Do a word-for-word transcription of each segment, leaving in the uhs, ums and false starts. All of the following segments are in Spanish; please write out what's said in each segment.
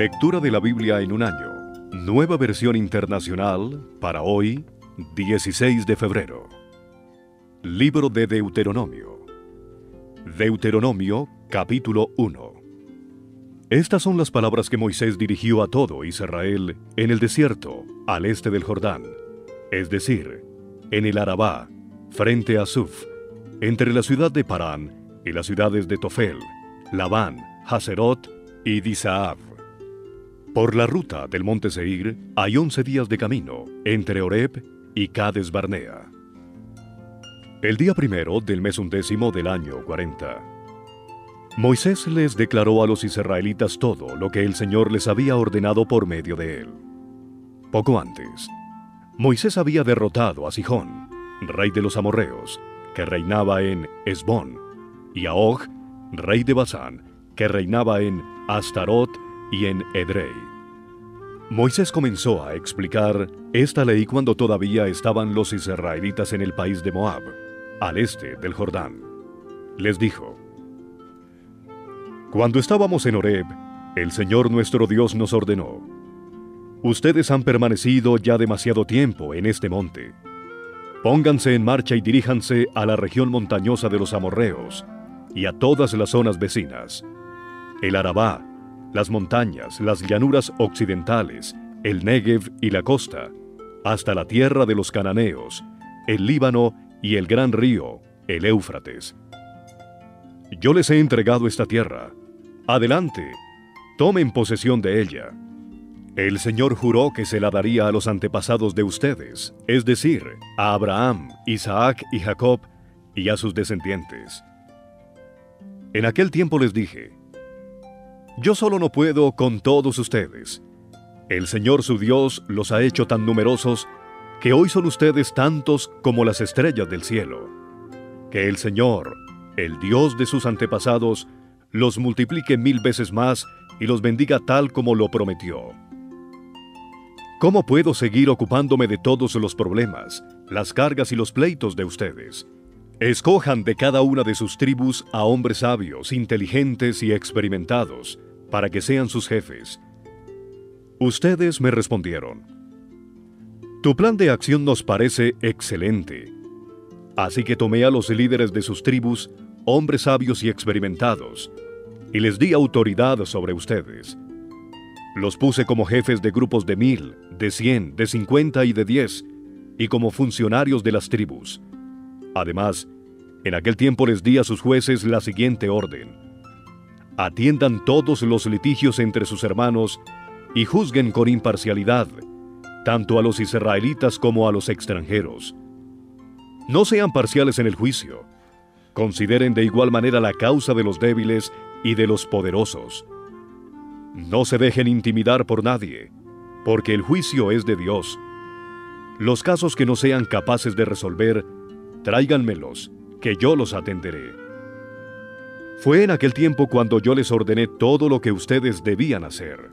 Lectura de la Biblia en un año. Nueva versión internacional para hoy, dieciséis de febrero. Libro de Deuteronomio. Deuteronomio, capítulo uno. Estas son las palabras que Moisés dirigió a todo Israel en el desierto, al este del Jordán, es decir, en el Arabá, frente a Suf, entre la ciudad de Parán y las ciudades de Tofel, Labán, Haserot y Disaab. Por la ruta del monte Seir hay once días de camino entre Horeb y Cades Barnea. El día primero del mes undécimo del año cuarenta, Moisés les declaró a los israelitas todo lo que el Señor les había ordenado por medio de él. Poco antes, Moisés había derrotado a Sihón, rey de los amorreos, que reinaba en Hesbón, y a Og, rey de Basán, que reinaba en Astarot y en Edrei. Moisés comenzó a explicar esta ley cuando todavía estaban los israelitas en el país de Moab, al este del Jordán. Les dijo: Cuando estábamos en Horeb, el Señor nuestro Dios nos ordenó: Ustedes han permanecido ya demasiado tiempo en este monte. Pónganse en marcha y diríjanse a la región montañosa de los amorreos y a todas las zonas vecinas, el Arabá, las montañas, las llanuras occidentales, el Negev y la costa, hasta la tierra de los cananeos, el Líbano y el gran río, el Éufrates. Yo les he entregado esta tierra. Adelante, tomen posesión de ella. El Señor juró que se la daría a los antepasados de ustedes, es decir, a Abraham, Isaac y Jacob, y a sus descendientes. En aquel tiempo les dije: Yo solo no puedo con todos ustedes. El Señor su Dios los ha hecho tan numerosos que hoy son ustedes tantos como las estrellas del cielo. Que el Señor, el Dios de sus antepasados, los multiplique mil veces más y los bendiga tal como lo prometió. ¿Cómo puedo seguir ocupándome de todos los problemas, las cargas y los pleitos de ustedes? Escojan de cada una de sus tribus a hombres sabios, inteligentes y experimentados, para que sean sus jefes. Ustedes me respondieron: Tu plan de acción nos parece excelente. Así que tomé a los líderes de sus tribus, hombres sabios y experimentados, y les di autoridad sobre ustedes. Los puse como jefes de grupos de mil, de cien, de cincuenta y de diez, y como funcionarios de las tribus. Además, en aquel tiempo les di a sus jueces la siguiente orden: Atiendan todos los litigios entre sus hermanos y juzguen con imparcialidad, tanto a los israelitas como a los extranjeros. No sean parciales en el juicio. Consideren de igual manera la causa de los débiles y de los poderosos. No se dejen intimidar por nadie, porque el juicio es de Dios. Los casos que no sean capaces de resolver, tráiganmelos, que yo los atenderé. Fue en aquel tiempo cuando yo les ordené todo lo que ustedes debían hacer.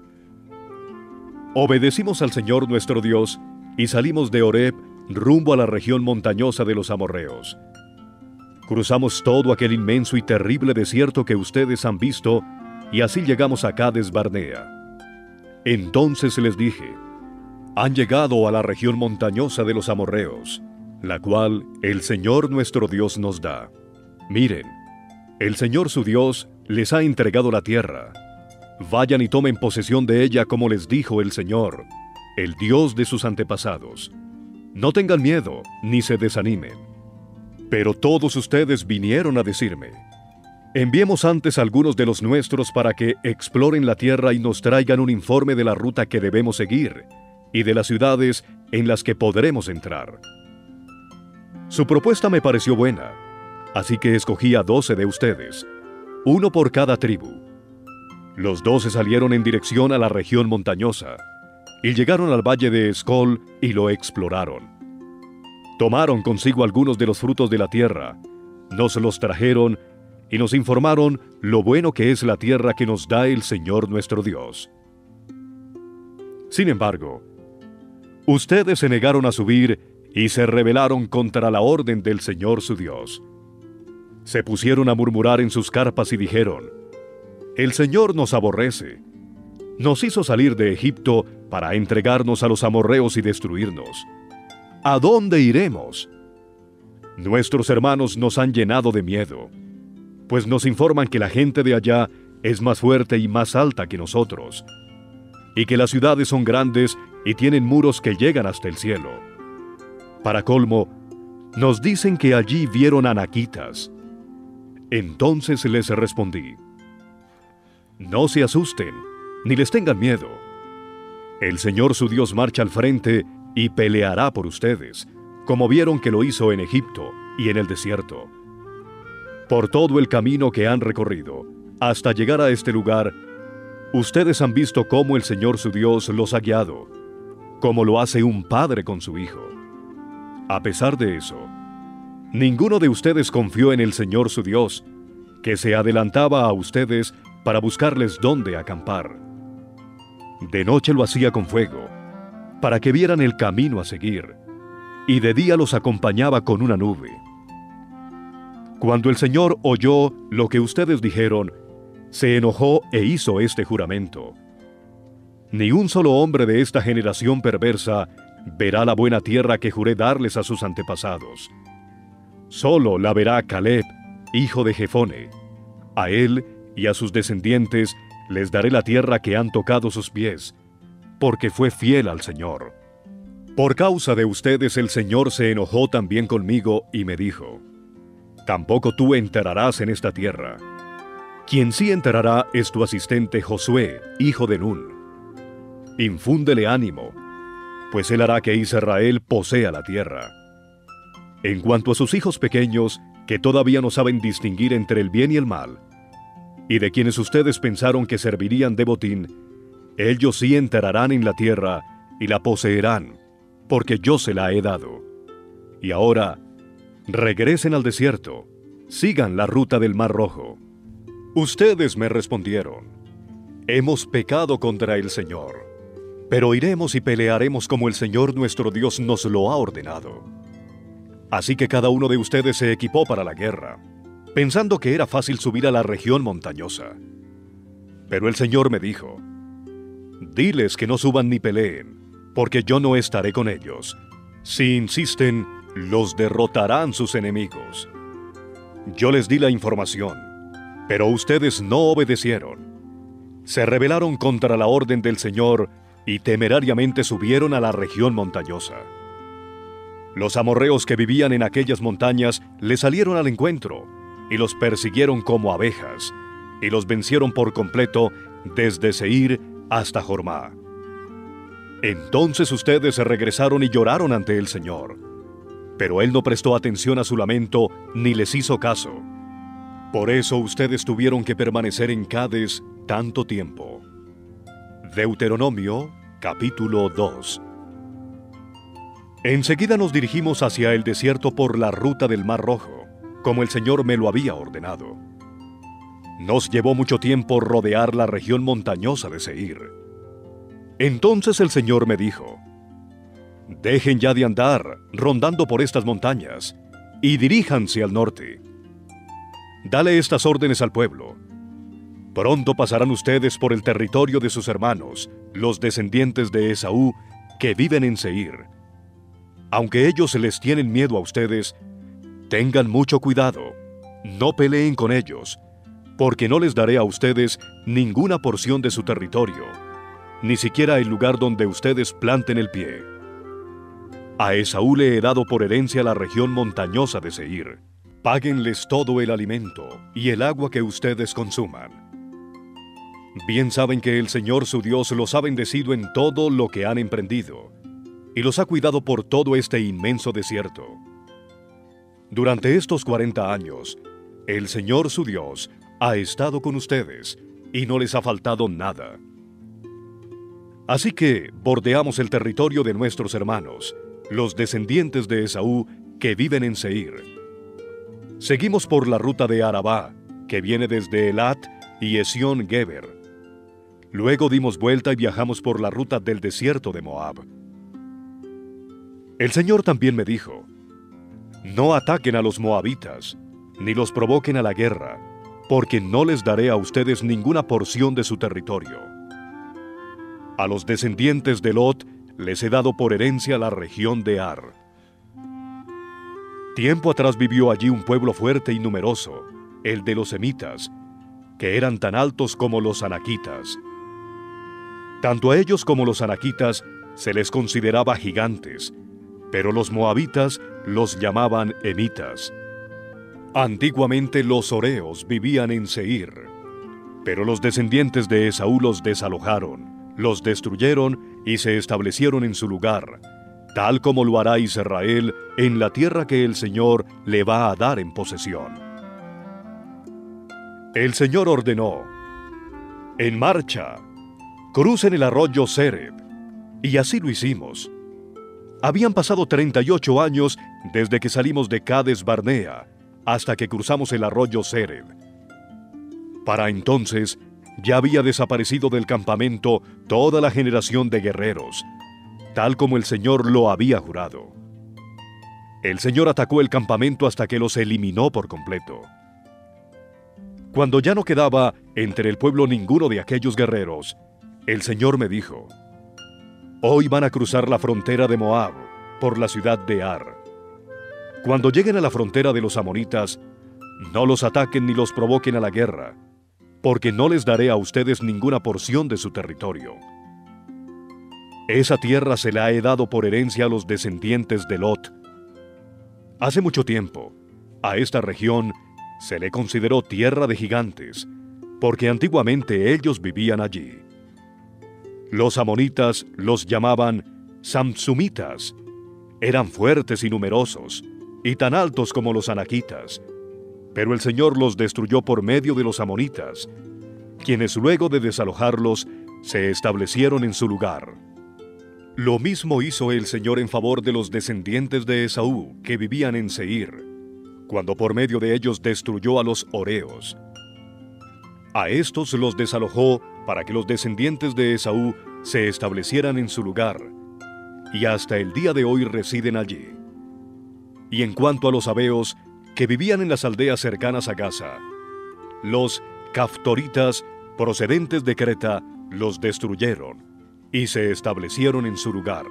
Obedecimos al Señor nuestro Dios y salimos de Horeb rumbo a la región montañosa de los amorreos. Cruzamos todo aquel inmenso y terrible desierto que ustedes han visto y así llegamos a Cades Barnea. Entonces les dije: Han llegado a la región montañosa de los amorreos, la cual el Señor nuestro Dios nos da. Miren, el Señor su Dios les ha entregado la tierra. Vayan y tomen posesión de ella como les dijo el Señor, el Dios de sus antepasados. No tengan miedo, ni se desanimen. Pero todos ustedes vinieron a decirme: Enviemos antes a algunos de los nuestros para que exploren la tierra y nos traigan un informe de la ruta que debemos seguir y de las ciudades en las que podremos entrar. Su propuesta me pareció buena, así que escogí a doce de ustedes, uno por cada tribu. Los doce salieron en dirección a la región montañosa, y llegaron al valle de Escol y lo exploraron. Tomaron consigo algunos de los frutos de la tierra, nos los trajeron y nos informaron lo bueno que es la tierra que nos da el Señor nuestro Dios. Sin embargo, ustedes se negaron a subir y se rebelaron contra la orden del Señor su Dios. Se pusieron a murmurar en sus carpas y dijeron: El Señor nos aborrece. nos hizo salir de Egipto para entregarnos a los amorreos y destruirnos. ¿A dónde iremos? Nuestros hermanos nos han llenado de miedo, pues nos informan que la gente de allá es más fuerte y más alta que nosotros, y que las ciudades son grandes y tienen muros que llegan hasta el cielo. Para colmo, nos dicen que allí vieron anaquitas. Entonces les respondí: no se asusten, ni les tengan miedo. El Señor su Dios marcha al frente y peleará por ustedes, como vieron que lo hizo en Egipto y en el desierto. Por todo el camino que han recorrido, hasta llegar a este lugar, ustedes han visto cómo el Señor su Dios los ha guiado, como lo hace un padre con su hijo. A pesar de eso, ninguno de ustedes confió en el Señor su Dios, que se adelantaba a ustedes para buscarles dónde acampar. De noche lo hacía con fuego, para que vieran el camino a seguir, y de día los acompañaba con una nube. Cuando el Señor oyó lo que ustedes dijeron, se enojó e hizo este juramento: ni un solo hombre de esta generación perversa verá la buena tierra que juré darles a sus antepasados. Solo la verá Caleb, hijo de Jefone. A él y a sus descendientes les daré la tierra que han tocado sus pies, porque fue fiel al Señor. Por causa de ustedes el Señor se enojó también conmigo y me dijo: tampoco tú entrarás en esta tierra. Quien sí entrará es tu asistente Josué, hijo de Nun. Infúndele ánimo, pues él hará que Israel posea la tierra. En cuanto a sus hijos pequeños, que todavía no saben distinguir entre el bien y el mal, y de quienes ustedes pensaron que servirían de botín, ellos sí entrarán en la tierra y la poseerán, porque yo se la he dado. Y ahora, regresen al desierto, sigan la ruta del Mar Rojo. Ustedes me respondieron: hemos pecado contra el Señor, pero iremos y pelearemos como el Señor nuestro Dios nos lo ha ordenado. Así que cada uno de ustedes se equipó para la guerra, pensando que era fácil subir a la región montañosa. Pero el Señor me dijo: diles que no suban ni peleen, porque yo no estaré con ellos. Si insisten, los derrotarán sus enemigos. Yo les di la información, pero ustedes no obedecieron. Se rebelaron contra la orden del Señor y temerariamente subieron a la región montañosa. Los amorreos que vivían en aquellas montañas les salieron al encuentro y los persiguieron como abejas, y los vencieron por completo desde Seir hasta Jormá. Entonces ustedes se regresaron y lloraron ante el Señor, pero Él no prestó atención a su lamento ni les hizo caso. Por eso ustedes tuvieron que permanecer en Cades tanto tiempo. Deuteronomio, capítulo dos. Enseguida nos dirigimos hacia el desierto por la ruta del Mar Rojo, como el Señor me lo había ordenado. Nos llevó mucho tiempo rodear la región montañosa de Seir. Entonces el Señor me dijo: dejen ya de andar rondando por estas montañas y diríjanse al norte. Dale estas órdenes al pueblo: pronto pasarán ustedes por el territorio de sus hermanos, los descendientes de Esaú, que viven en Seir. Aunque ellos les tienen miedo a ustedes, tengan mucho cuidado, no peleen con ellos, porque no les daré a ustedes ninguna porción de su territorio, ni siquiera el lugar donde ustedes planten el pie. A Esaú le he dado por herencia la región montañosa de Seir. Páguenles todo el alimento y el agua que ustedes consuman. Bien saben que el Señor su Dios los ha bendecido en todo lo que han emprendido, y los ha cuidado por todo este inmenso desierto. Durante estos cuarenta años, el Señor su Dios ha estado con ustedes, y no les ha faltado nada. Así que bordeamos el territorio de nuestros hermanos, los descendientes de Esaú, que viven en Seir. Seguimos por la ruta de Arabá, que viene desde Elat y Esión-Geber. Luego dimos vuelta y viajamos por la ruta del desierto de Moab. El Señor también me dijo: no ataquen a los moabitas, ni los provoquen a la guerra, porque no les daré a ustedes ninguna porción de su territorio. A los descendientes de Lot les he dado por herencia la región de Ar. Tiempo atrás vivió allí un pueblo fuerte y numeroso, el de los semitas, que eran tan altos como los anaquitas. Tanto a ellos como los anaquitas se les consideraba gigantes, pero los moabitas los llamaban emitas. Antiguamente los horeos vivían en Seir, pero los descendientes de Esaú los desalojaron, los destruyeron y se establecieron en su lugar, tal como lo hará Israel en la tierra que el Señor le va a dar en posesión. El Señor ordenó: «En marcha, crucen el arroyo Sereb», y así lo hicimos. Habían pasado treinta y ocho años desde que salimos de Cades Barnea hasta que cruzamos el arroyo Sereb. Para entonces ya había desaparecido del campamento toda la generación de guerreros, tal como el Señor lo había jurado. El Señor atacó el campamento hasta que los eliminó por completo. Cuando ya no quedaba entre el pueblo ninguno de aquellos guerreros, el Señor me dijo: «Hoy van a cruzar la frontera de Moab por la ciudad de Ar. Cuando lleguen a la frontera de los amonitas, no los ataquen ni los provoquen a la guerra, porque no les daré a ustedes ninguna porción de su territorio. Esa tierra se la he dado por herencia a los descendientes de Lot. Hace mucho tiempo, a esta región se le consideró tierra de gigantes, porque antiguamente ellos vivían allí. Los amonitas los llamaban samsumitas. Eran fuertes y numerosos, y tan altos como los anaquitas, pero el Señor los destruyó por medio de los amonitas, quienes luego de desalojarlos se establecieron en su lugar. Lo mismo hizo el Señor en favor de los descendientes de Esaú que vivían en Seir, cuando por medio de ellos destruyó a los horeos. A estos los desalojó para que los descendientes de Esaú se establecieran en su lugar, y hasta el día de hoy residen allí. Y en cuanto a los sabeos que vivían en las aldeas cercanas a Gaza, los caftoritas procedentes de Creta los destruyeron y se establecieron en su lugar.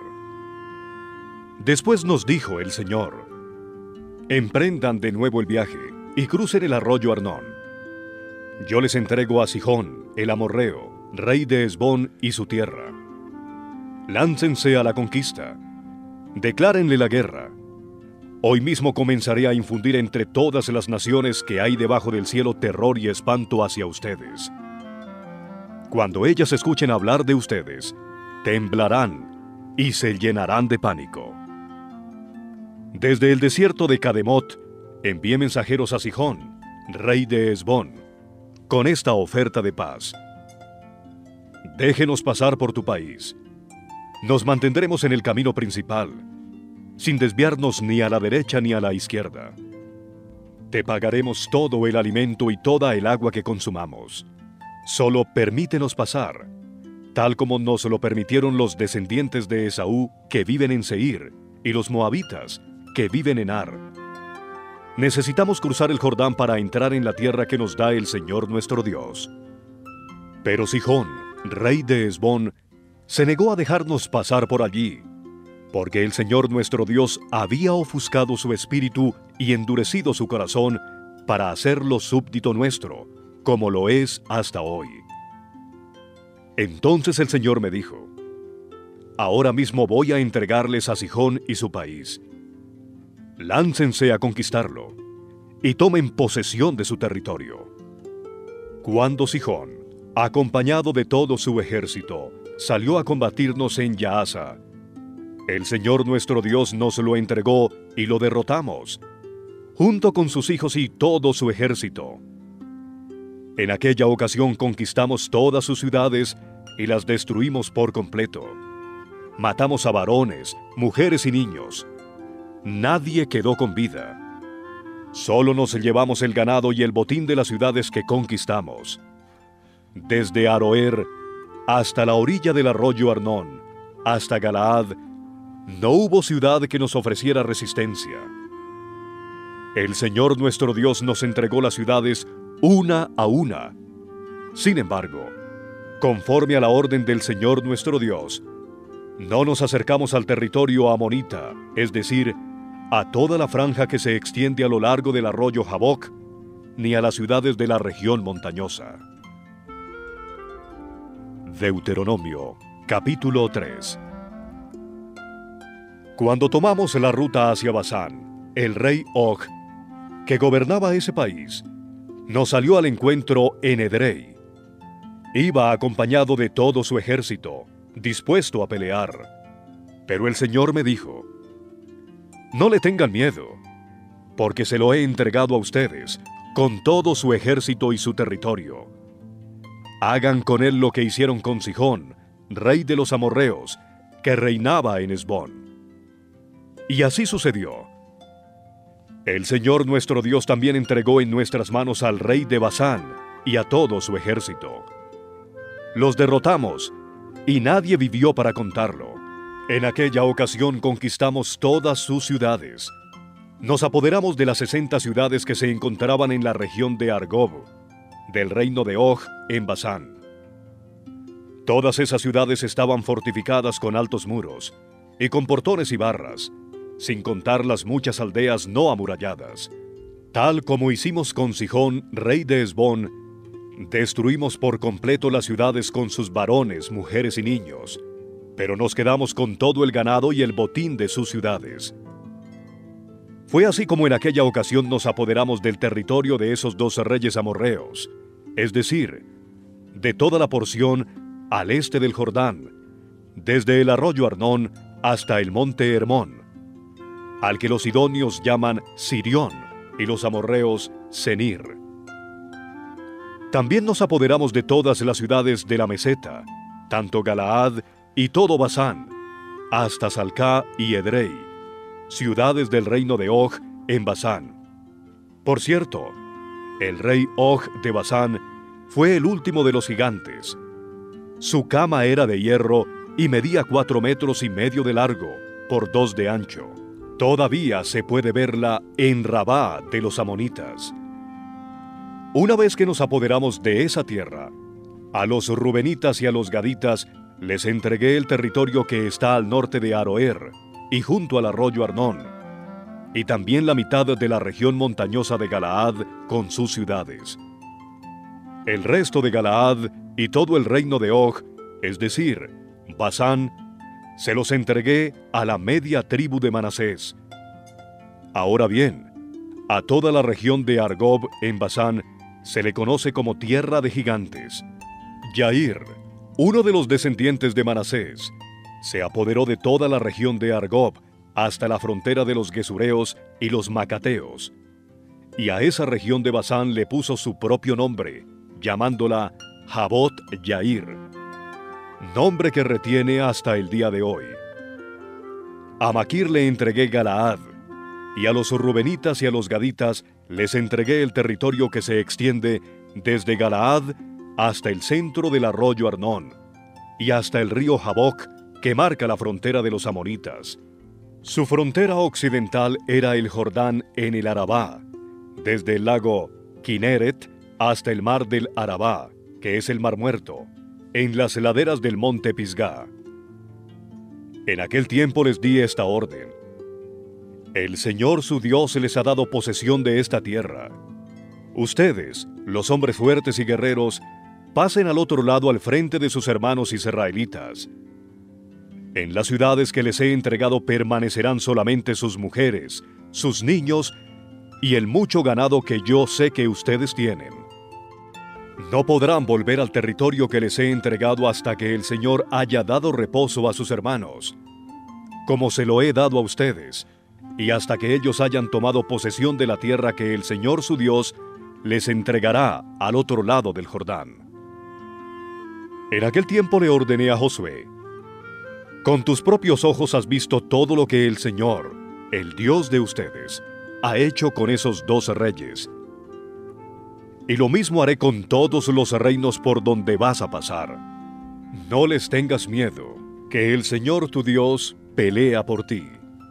Después nos dijo el Señor: «Emprendan de nuevo el viaje y crucen el arroyo Arnón. Yo les entrego a Sihón, el amorreo, rey de Hesbón y su tierra. Láncense a la conquista. Declárenle la guerra. Hoy mismo comenzaré a infundir entre todas las naciones que hay debajo del cielo terror y espanto hacia ustedes. Cuando ellas escuchen hablar de ustedes, temblarán y se llenarán de pánico. Desde el desierto de Cademot envié mensajeros a Sihón, rey de Hesbón, con esta oferta de paz: déjenos pasar por tu país. Nos mantendremos en el camino principal, sin desviarnos ni a la derecha ni a la izquierda. Te pagaremos todo el alimento y toda el agua que consumamos. Solo permítenos pasar, tal como nos lo permitieron los descendientes de Esaú que viven en Seir y los moabitas que viven en Ar. Necesitamos cruzar el Jordán para entrar en la tierra que nos da el Señor nuestro Dios». Pero Sihón, rey de Hesbón, se negó a dejarnos pasar por allí, porque el Señor nuestro Dios había ofuscado su espíritu y endurecido su corazón para hacerlo súbdito nuestro, como lo es hasta hoy. Entonces el Señor me dijo: «Ahora mismo voy a entregarles a Sihón y su país. Láncense a conquistarlo y tomen posesión de su territorio». Cuando Sihón, acompañado de todo su ejército, salió a combatirnos en Yahaza, el Señor nuestro Dios nos lo entregó y lo derrotamos, junto con sus hijos y todo su ejército. En aquella ocasión conquistamos todas sus ciudades y las destruimos por completo. Matamos a varones, mujeres y niños. Nadie quedó con vida. Solo nos llevamos el ganado y el botín de las ciudades que conquistamos. Desde Aroer hasta la orilla del arroyo Arnón, hasta Galaad, no hubo ciudad que nos ofreciera resistencia. El Señor nuestro Dios nos entregó las ciudades una a una. Sin embargo, conforme a la orden del Señor nuestro Dios, no nos acercamos al territorio amonita, es decir, a toda la franja que se extiende a lo largo del arroyo Jaboc, ni a las ciudades de la región montañosa. Deuteronomio, capítulo tres. Cuando tomamos la ruta hacia Basán, el rey Og, que gobernaba ese país, nos salió al encuentro en Edrei. Iba acompañado de todo su ejército, dispuesto a pelear. Pero el Señor me dijo: no le tengan miedo, porque se lo he entregado a ustedes, con todo su ejército y su territorio. Hagan con él lo que hicieron con Sihón, rey de los amorreos, que reinaba en Hesbón. Y así sucedió. El Señor nuestro Dios también entregó en nuestras manos al rey de Basán y a todo su ejército. Los derrotamos, y nadie vivió para contarlo. En aquella ocasión conquistamos todas sus ciudades. Nos apoderamos de las sesenta ciudades que se encontraban en la región de Argob, del reino de Og en Basán. Todas esas ciudades estaban fortificadas con altos muros y con portones y barras, sin contar las muchas aldeas no amuralladas. Tal como hicimos con Sihón, rey de Hesbón, destruimos por completo las ciudades con sus varones, mujeres y niños, pero nos quedamos con todo el ganado y el botín de sus ciudades. Fue así como en aquella ocasión nos apoderamos del territorio de esos dos reyes amorreos, es decir, de toda la porción al este del Jordán, desde el arroyo Arnón hasta el monte Hermón, al que los sidonios llaman Sirión y los amorreos Senir. También nos apoderamos de todas las ciudades de la meseta, tanto Galaad y todo Basán, hasta Salcá y Edrei, ciudades del reino de Og en Basán. Por cierto, el rey Og de Basán fue el último de los gigantes. Su cama era de hierro y medía cuatro metros y medio de largo por dos de ancho. Todavía se puede verla en Rabá de los amonitas. Una vez que nos apoderamos de esa tierra, a los rubenitas y a los gaditas les entregué el territorio que está al norte de Aroer y junto al arroyo Arnón, y también la mitad de la región montañosa de Galaad con sus ciudades. El resto de Galaad y todo el reino de Og, es decir, Basán, se los entregué a la media tribu de Manasés. Ahora bien, a toda la región de Argob en Basán se le conoce como tierra de gigantes. Yair, uno de los descendientes de Manasés, se apoderó de toda la región de Argob hasta la frontera de los Gesureos y los Macateos, y a esa región de Basán le puso su propio nombre, llamándola Jabot Yair, nombre que retiene hasta el día de hoy. A Maquir le entregué Galaad, y a los rubenitas y a los gaditas les entregué el territorio que se extiende desde Galaad hasta el centro del arroyo Arnón, y hasta el río Jaboc, que marca la frontera de los amonitas. Su frontera occidental era el Jordán en el Arabá, desde el lago Kineret hasta el mar del Arabá, que es el Mar Muerto, en las laderas del monte Pisgá. En aquel tiempo les di esta orden: el Señor su Dios les ha dado posesión de esta tierra. Ustedes, los hombres fuertes y guerreros, pasen al otro lado al frente de sus hermanos israelitas. En las ciudades que les he entregado permanecerán solamente sus mujeres, sus niños y el mucho ganado que yo sé que ustedes tienen. No podrán volver al territorio que les he entregado hasta que el Señor haya dado reposo a sus hermanos, como se lo he dado a ustedes, y hasta que ellos hayan tomado posesión de la tierra que el Señor su Dios les entregará al otro lado del Jordán. En aquel tiempo le ordené a Josué: con tus propios ojos has visto todo lo que el Señor, el Dios de ustedes, ha hecho con esos dos reyes. Y lo mismo haré con todos los reinos por donde vas a pasar. No les tengas miedo, que el Señor tu Dios pelea por ti.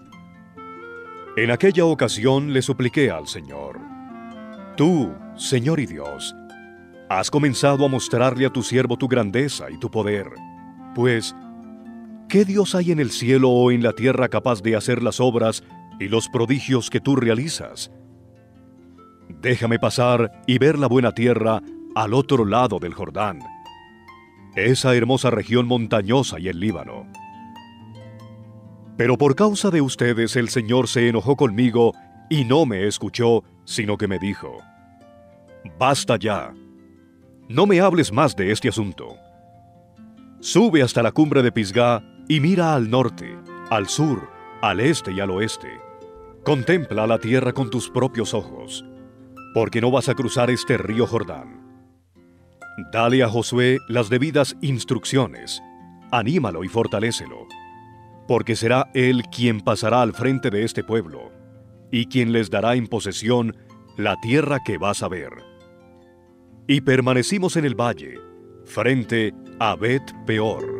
En aquella ocasión le supliqué al Señor: tú, Señor y Dios, Has comenzado a mostrarle a tu siervo tu grandeza y tu poder. Pues, ¿qué Dios hay en el cielo o en la tierra capaz de hacer las obras y los prodigios que tú realizas? Déjame pasar y ver la buena tierra al otro lado del Jordán, esa hermosa región montañosa y el Líbano. Pero por causa de ustedes el Señor se enojó conmigo y no me escuchó, sino que me dijo: Basta ya, no me hables más de este asunto. Sube hasta la cumbre de Pisgá y mira al norte, al sur, al este y al oeste. Contempla la tierra con tus propios ojos, porque no vas a cruzar este río Jordán. Dale a Josué las debidas instrucciones, anímalo y fortalécelo, porque será él quien pasará al frente de este pueblo, y quien les dará en posesión la tierra que vas a ver. Y permanecimos en el valle, frente a Bet Peor.